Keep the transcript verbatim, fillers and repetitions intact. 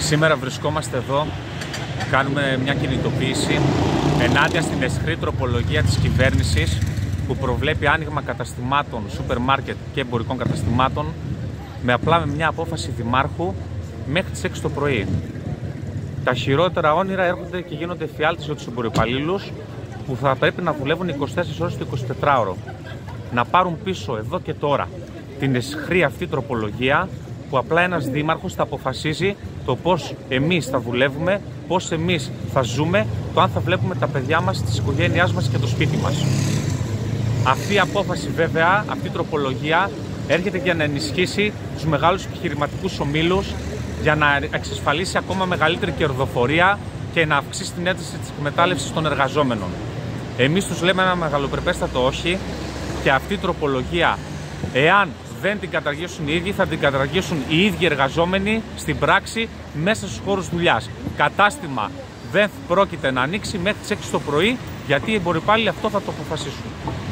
Σήμερα βρισκόμαστε εδώ, κάνουμε μια κινητοποίηση ενάντια στην αισχρή τροπολογία της κυβέρνησης που προβλέπει άνοιγμα καταστημάτων, σούπερ μάρκετ και εμπορικών καταστημάτων με απλά με μια απόφαση δημάρχου μέχρι τις έξι το πρωί. Τα χειρότερα όνειρα έρχονται και γίνονται εφιάλτες για τους εμπορικοαλλήλους που θα πρέπει να δουλεύουν είκοσι τέσσερις ώρες το εικοσιτετράωρο. Να πάρουν πίσω εδώ και τώρα την αισχρή αυτή τροπολογία που απλά ένας δήμαρχος θα αποφασίζει το πώς εμείς θα δουλεύουμε, πώς εμείς θα ζούμε, το αν θα βλέπουμε τα παιδιά μας, τις οικογένειάς μας και το σπίτι μας. Αυτή η απόφαση βέβαια, αυτή η τροπολογία έρχεται για να ενισχύσει τους μεγάλους επιχειρηματικούς ομίλους, για να εξασφαλίσει ακόμα μεγαλύτερη κερδοφορία και να αυξήσει την ένταση της εκμετάλλευσης των εργαζόμενων. Εμείς τους λέμε ένα μεγαλοπρεπέστατο όχι και αυτή η τροπολογία, εάν δεν την καταργήσουν οι ίδιοι, θα την καταργήσουν οι ίδιοι εργαζόμενοι στην πράξη μέσα στους χώρους δουλειάς. Κατάστημα δεν πρόκειται να ανοίξει μέχρι τις έξι το πρωί, γιατί οι εμπορικοαλλήλοι αυτό θα το αποφασίσουν.